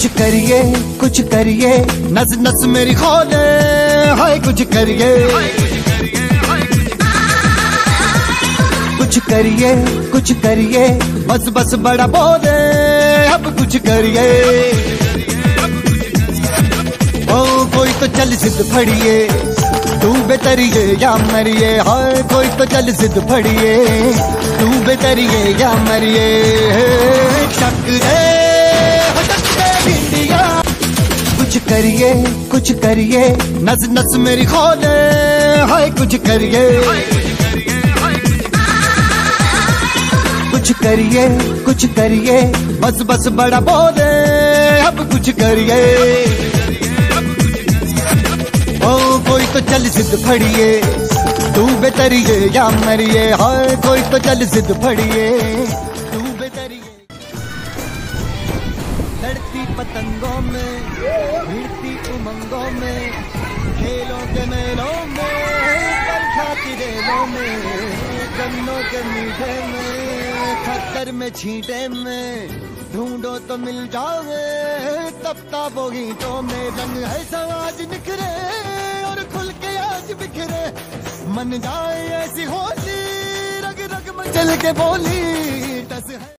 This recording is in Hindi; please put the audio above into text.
कुछ करिए नस नस मेरी खोले, हाय कुछ करिए कुछ करिए बस बस बड़ा बोले, अब कुछ करिए। ओ कोई तो चल जिद फड़िए, तू बेतरिए या मरिए, हाय कोई तो चल जिद फड़िए, तू बेतरिए या मरिए। शक दे इंडिया, कुछ करिए नस नस मेरी खोले, हाय कुछ करिए कुछ करिए बस बस बड़ा बोले, अब कुछ करिए। ओ कोई तो चल जिद फड़िए, तू बेतरिए या मरिए, हाय कोई तो चल जिद फड़िए, तू बेतरिए। लड़ती पतंगों में भिड़ती उमंगों में, खेलों के मेलों में बरसाती रेलों में, गन्नों के मीठे में खतर में छींटे में, ढूंढो तो मिल जाओगे तब ताबो गीतों में। रंग है समाज निखरे और खुल के आज बिखरे, मन जाए ऐसी होली, रग रग में चल के बोली टस है।